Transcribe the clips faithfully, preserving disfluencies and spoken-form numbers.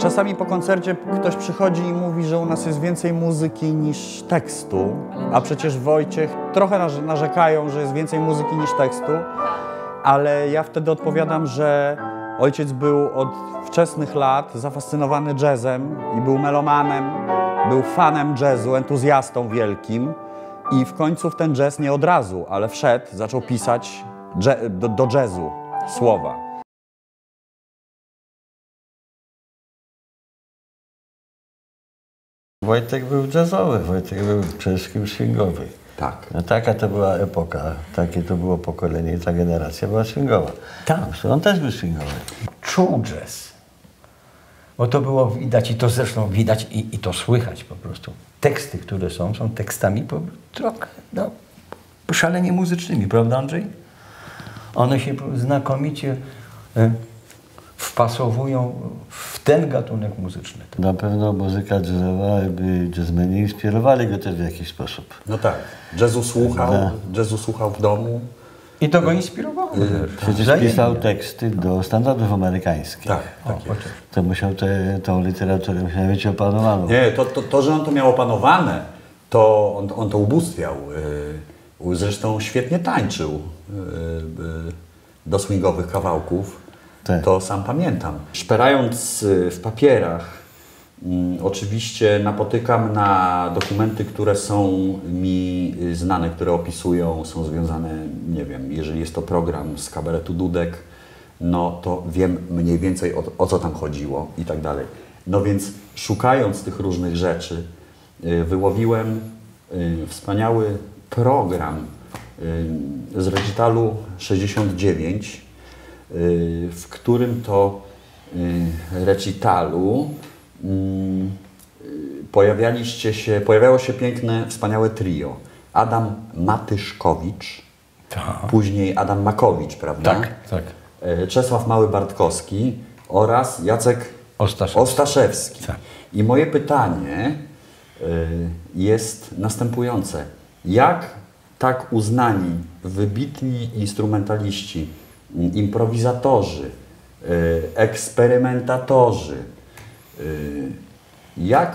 Czasami po koncercie ktoś przychodzi i mówi, że u nas jest więcej muzyki niż tekstu, a przecież Wojciech trochę narzekają, że jest więcej muzyki niż tekstu, ale ja wtedy odpowiadam, że ojciec był od wczesnych lat zafascynowany jazzem i był melomanem, był fanem jazzu, entuzjastą wielkim i w końcu w ten jazz nie od razu, ale wszedł, zaczął pisać do, do jazzu słowa. Wojtek był jazzowy, Wojtek był przede wszystkim swingowy. Tak. No, taka to była epoka, takie to było pokolenie i ta generacja była swingowa. Tak. On też był swingowy. Czuł jazz. Bo to było widać i to zresztą widać i, i to słychać po prostu. Teksty, które są, są tekstami po, trochę no, szalenie muzycznymi, prawda Andrzej? One się znakomicie e, wpasowują w ten gatunek muzyczny. Na pewno muzyka jazzowa, jazzmeni inspirowali go też w jakiś sposób. No tak, jazzu słuchał, Da. jazzu słuchał w domu. I to go inspirowało. Przecież pisał teksty do standardów amerykańskich. Tak, tak O, jest. To musiał te, tą literaturę musiał mieć opanowaną. Nie, to, to, to, że on to miał opanowane, to on, on to ubóstwiał. Yy, Zresztą świetnie tańczył yy, yy, do swingowych kawałków. Tak. To sam pamiętam. Szperając w papierach, mm, oczywiście napotykam na dokumenty, które są mi znane, które opisują, są związane, nie wiem, jeżeli jest to program z kabaretu Dudek, no to wiem mniej więcej o, o co tam chodziło i tak dalej. No więc szukając tych różnych rzeczy, y, wyłowiłem y, wspaniały program y, z recitalu sześćdziesiąt dziewięć, w którym to recitalu pojawialiście się, pojawiało się piękne, wspaniałe trio. Adam Matyszkowicz, Ta. później Adam Makowicz, prawda? Tak, tak. Czesław Mały-Bartkowski oraz Jacek Ostaszewski. Ostaszewski. Tak. I moje pytanie jest następujące. Jak tak uznani, wybitni instrumentaliści, improwizatorzy, eksperymentatorzy, jak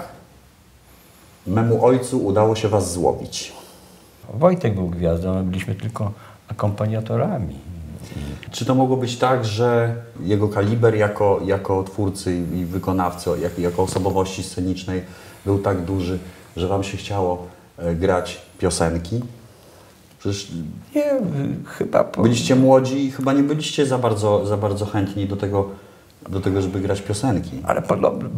memu ojcu udało się was złowić? Wojtek był gwiazdą, my byliśmy tylko akompaniatorami. Czy to mogło być tak, że jego kaliber jako, jako twórcy i wykonawcy, jak, jako osobowości scenicznej był tak duży, że wam się chciało grać piosenki? Przecież Nie, chyba... Po... byliście młodzi i chyba nie byliście za bardzo, za bardzo chętni do tego, do tego, żeby grać piosenki. Ale podobno...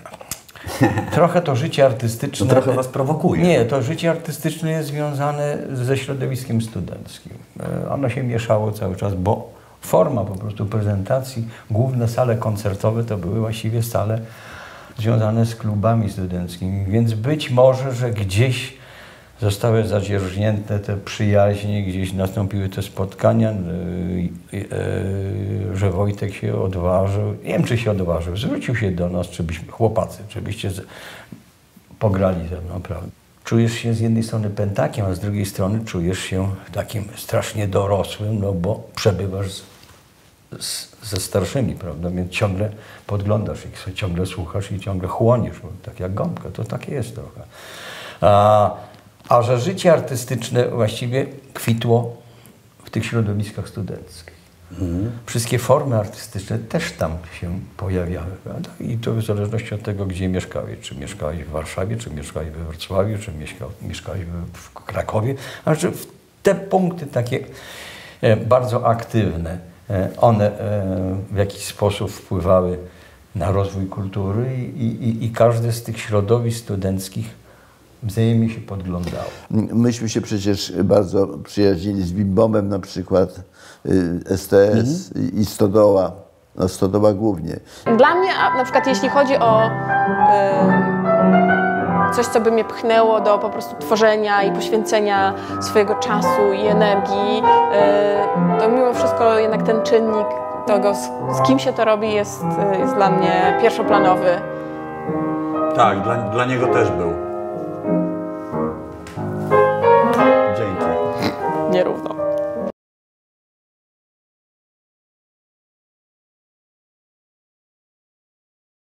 Trochę to życie artystyczne... To trochę was prowokuje. Nie, to życie artystyczne jest związane ze środowiskiem studenckim. Ono się mieszało cały czas, bo forma po prostu prezentacji, główne sale koncertowe to były właściwie sale związane z klubami studenckimi, więc być może, że gdzieś zostały zadzierżnięte te przyjaźnie, gdzieś nastąpiły te spotkania, yy, yy, że Wojtek się odważył, nie wiem czy się odważył, zwrócił się do nas, czy byśmy, chłopacy, czy byście z, pograli ze mną, prawda? Czujesz się z jednej strony pętakiem, a z drugiej strony czujesz się takim strasznie dorosłym, no bo przebywasz z, z, ze starszymi, prawda? Więc ciągle podglądasz ich, ciągle słuchasz i ciągle chłoniesz, bo tak jak gąbka, to takie jest trochę. A, A że życie artystyczne właściwie kwitło w tych środowiskach studenckich. Mhm. Wszystkie formy artystyczne też tam się pojawiały. Prawda? I to w zależności od tego, gdzie mieszkałeś. Czy mieszkałeś w Warszawie, czy mieszkałeś we Wrocławiu, czy mieszkał, mieszkałeś w Krakowie. A że w te punkty takie e, bardzo aktywne, e, one e, w jakiś sposób wpływały na rozwój kultury i, i, i każdy z tych środowisk studenckich wzajemnie się podglądało. Myśmy się przecież bardzo przyjaźnili z Bimbomem na przykład, S T S mhm. i Stodoła, no Stodoła głównie. Dla mnie na przykład jeśli chodzi o y, coś, co by mnie pchnęło do po prostu tworzenia i poświęcenia swojego czasu i energii, y, to mimo wszystko jednak ten czynnik tego, z, z kim się to robi, jest, jest dla mnie pierwszoplanowy. Tak, dla, dla niego też był. Dzięki. Nierówno.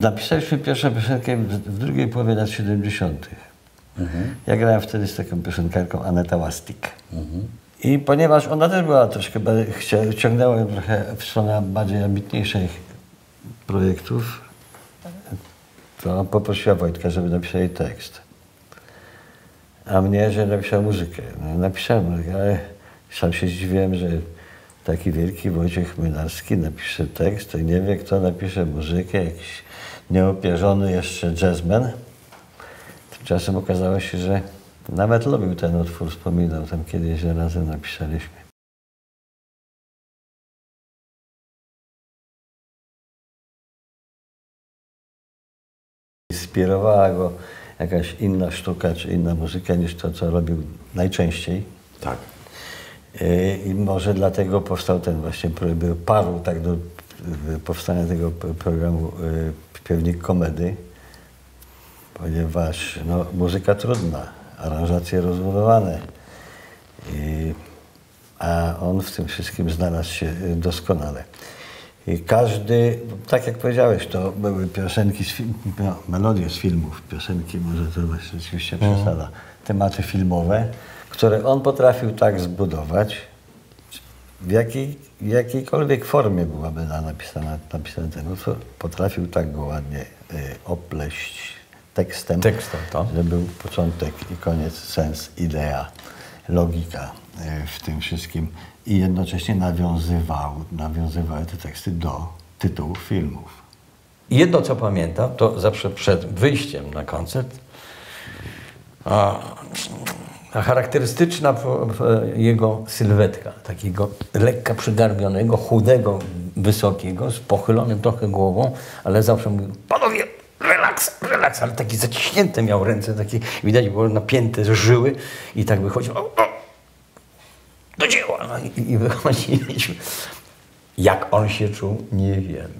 Napisaliśmy pierwszą piosenkę w, w drugiej połowie lat siedemdziesiątych. Mhm. Ja grałem wtedy z taką piosenkarką Aneta Łastik. Mhm. I ponieważ ona też była troszkę, ciągnęła ją trochę w stronę bardziej ambitniejszych projektów, to poprosiła Wojtka, żeby napisał jej tekst. A mnie, że napisał muzykę. No, napisałem muzykę, ale sam się zdziwiłem, że taki wielki Wojciech Młynarski napisze tekst, to nie wie, kto napisze muzykę, jakiś nieopierzony jeszcze jazzman. Tymczasem okazało się, że nawet lubił ten utwór, wspominał tam kiedyś, że razem napisaliśmy. Inspirowała go jakaś inna sztuka czy inna muzyka niż to, co robił najczęściej. Tak. I może dlatego powstał ten właśnie, był paru tak do powstania tego programu Śpiewnik Komedy, ponieważ no, muzyka trudna, aranżacje rozbudowane, I, a on w tym wszystkim znalazł się doskonale. I każdy, tak jak powiedziałeś, to były piosenki, z film, no, melodie z filmów, piosenki, może to właśnie rzeczywiście przesada, tematy filmowe, które on potrafił tak zbudować, w jakiej, jakiejkolwiek formie byłaby napisana, napisany ten utwór, potrafił tak go ładnie y, opleść tekstem, Tekstem to. że był początek i koniec, sens, idea, logika y, w tym wszystkim i jednocześnie nawiązywał, nawiązywały te teksty do tytułów filmów. Jedno, co pamiętam, to zawsze przed wyjściem na koncert, a, a charakterystyczna jego sylwetka, takiego lekka przygarbionego, chudego, wysokiego, z pochylonym trochę głową, ale zawsze mówił: panowie, relaks, relaks, ale taki zaciśnięte miał ręce, takie, widać było napięte żyły i tak wychodził, o, o, do dzieła. No i, i wychodziliśmy. Jak on się czuł, nie wiem.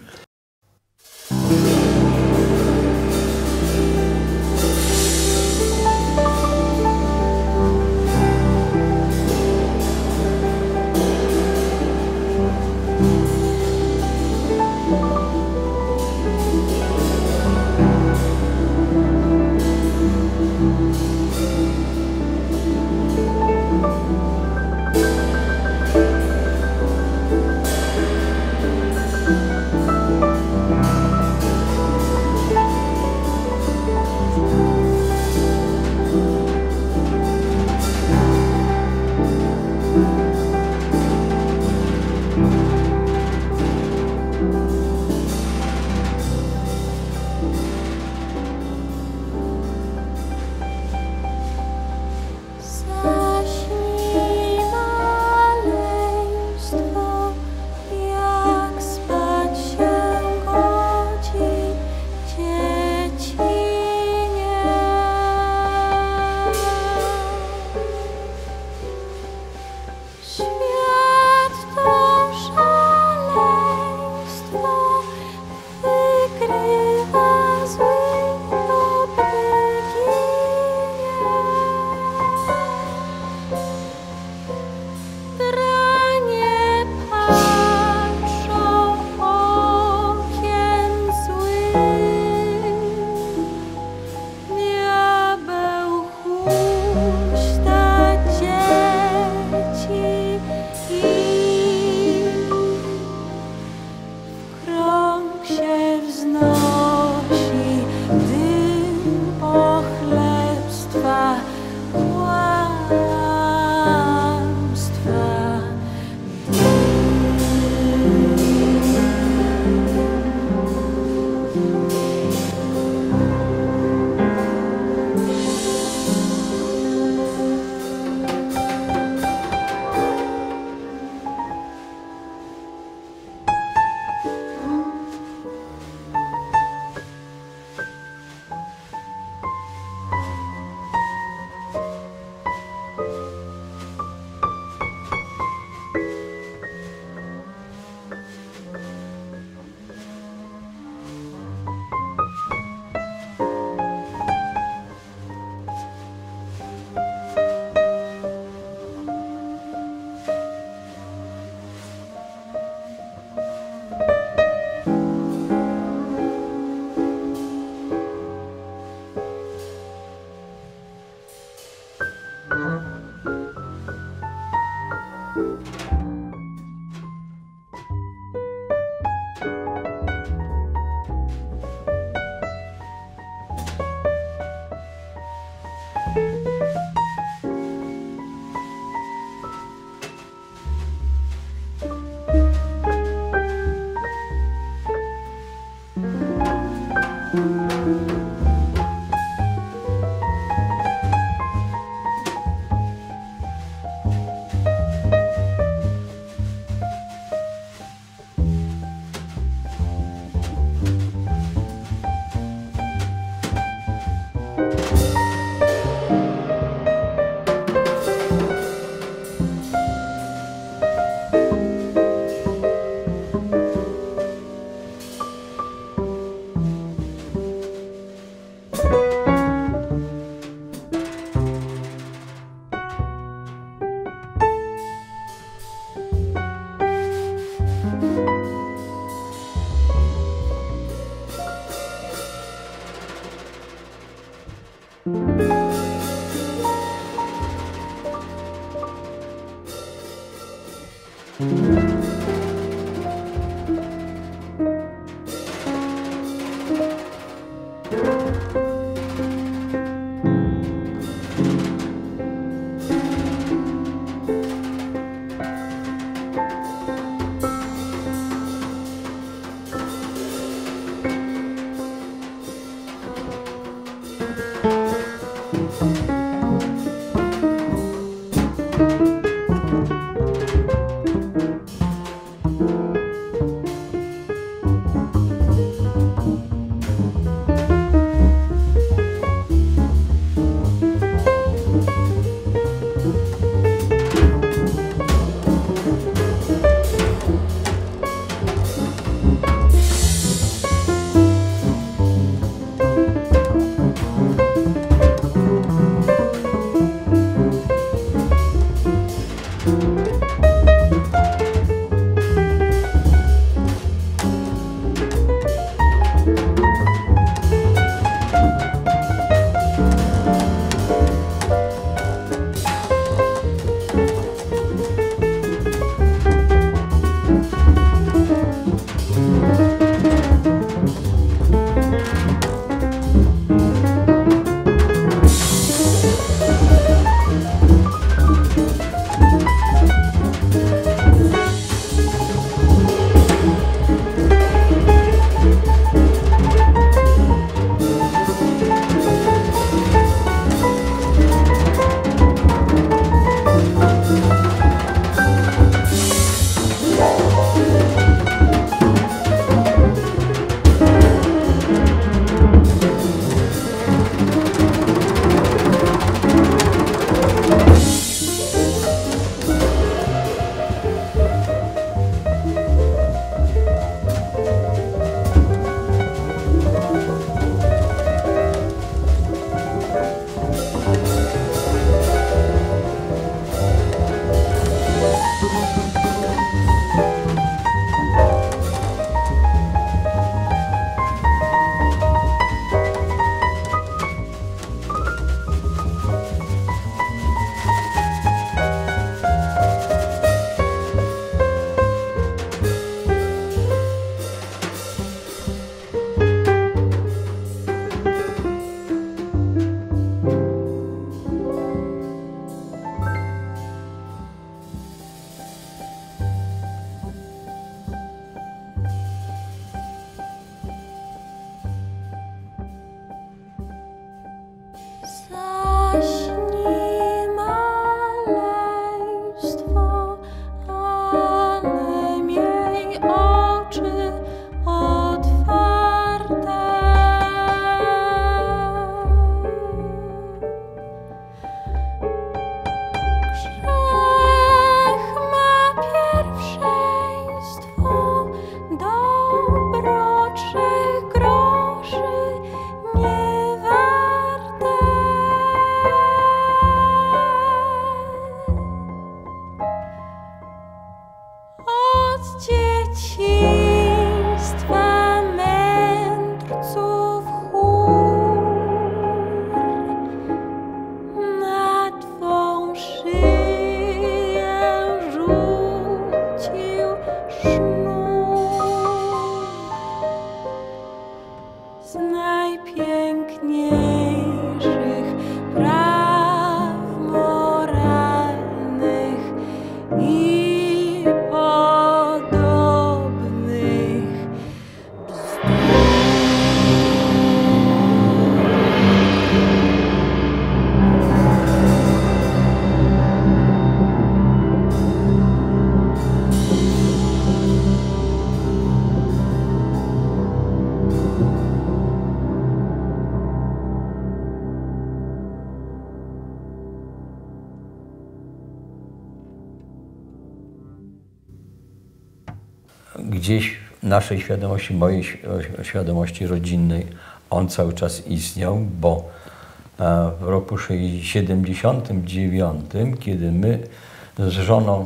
Gdzieś w naszej świadomości, mojej świadomości rodzinnej on cały czas istniał, bo w roku siedemdziesiątym dziewiątym, kiedy my z żoną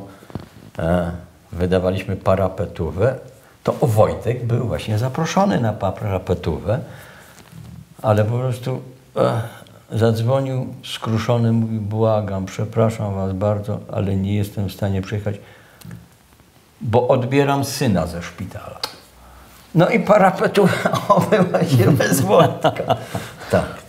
wydawaliśmy parapetówę, to Wojtek był właśnie zaproszony na parapetówę, ale po prostu zadzwonił skruszony, mówił: błagam, przepraszam was bardzo, ale nie jestem w stanie przyjechać, bo odbieram syna ze szpitala. No i parapetuwa obyła się bez Wojtka. Tak.